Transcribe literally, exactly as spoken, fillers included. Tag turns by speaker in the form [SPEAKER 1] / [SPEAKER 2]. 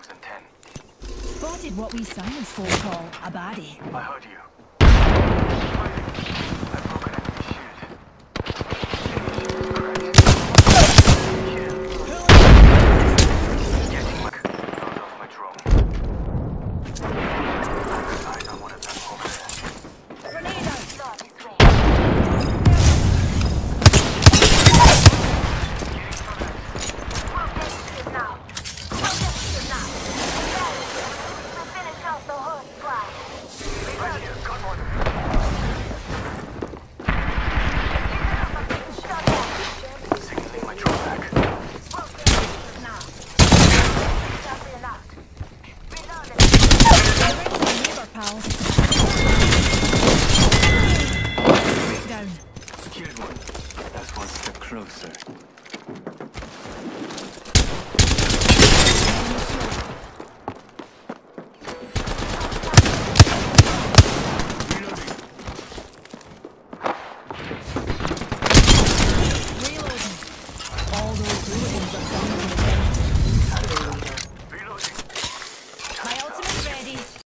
[SPEAKER 1] dogs and ten.
[SPEAKER 2] Spotted what we science folk call a baddie.
[SPEAKER 1] I heard you.